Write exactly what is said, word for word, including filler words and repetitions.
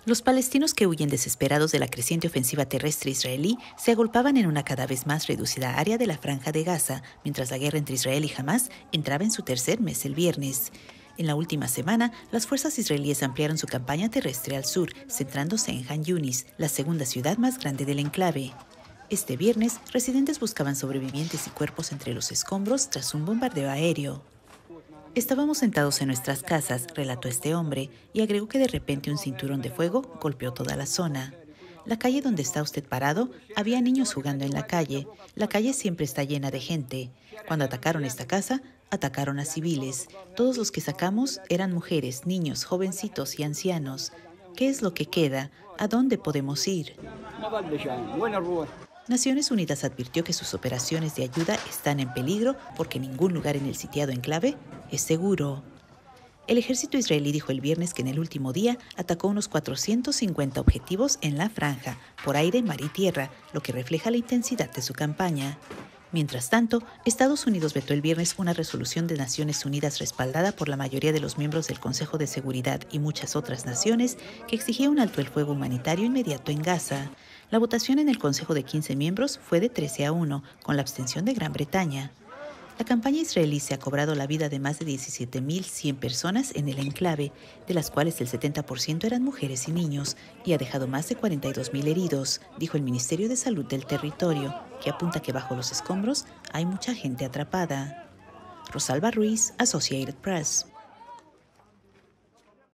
Los palestinos que huyen desesperados de la creciente ofensiva terrestre israelí se agolpaban en una cada vez más reducida área de la Franja de Gaza, mientras la guerra entre Israel y Hamás entraba en su tercer mes el viernes. En la última semana, las fuerzas israelíes ampliaron su campaña terrestre al sur, centrándose en Han Yunis, la segunda ciudad más grande del enclave. Este viernes, residentes buscaban sobrevivientes y cuerpos entre los escombros tras un bombardeo aéreo. Estábamos sentados en nuestras casas, relató este hombre, y agregó que de repente un cinturón de fuego golpeó toda la zona. La calle donde está usted parado, había niños jugando en la calle. La calle siempre está llena de gente. Cuando atacaron esta casa, atacaron a civiles. Todos los que sacamos eran mujeres, niños, jovencitos y ancianos. ¿Qué es lo que queda? ¿A dónde podemos ir? Naciones Unidas advirtió que sus operaciones de ayuda están en peligro porque ningún lugar en el sitiado enclave es seguro. El ejército israelí dijo el viernes que en el último día atacó unos cuatrocientos cincuenta objetivos en la franja, por aire, mar y tierra, lo que refleja la intensidad de su campaña. Mientras tanto, Estados Unidos vetó el viernes una resolución de Naciones Unidas respaldada por la mayoría de los miembros del Consejo de Seguridad y muchas otras naciones que exigía un alto el fuego humanitario inmediato en Gaza. La votación en el Consejo de quince miembros fue de trece a uno, con la abstención de Gran Bretaña. La campaña israelí se ha cobrado la vida de más de diecisiete mil cien personas en el enclave, de las cuales el setenta por ciento eran mujeres y niños, y ha dejado más de cuarenta y dos mil heridos, dijo el Ministerio de Salud del territorio, que apunta que bajo los escombros hay mucha gente atrapada. Rosalba Ruiz, Associated Press.